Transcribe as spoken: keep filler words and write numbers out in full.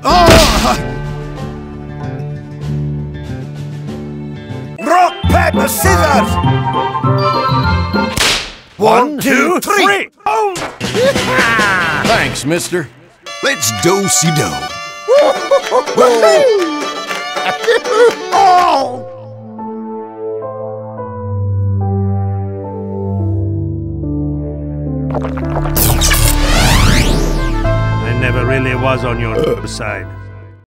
Oh! Rock, paper, scissors! One, two, three! Oh! Thanks, mister. Let's do-si-do. I never really was on your side.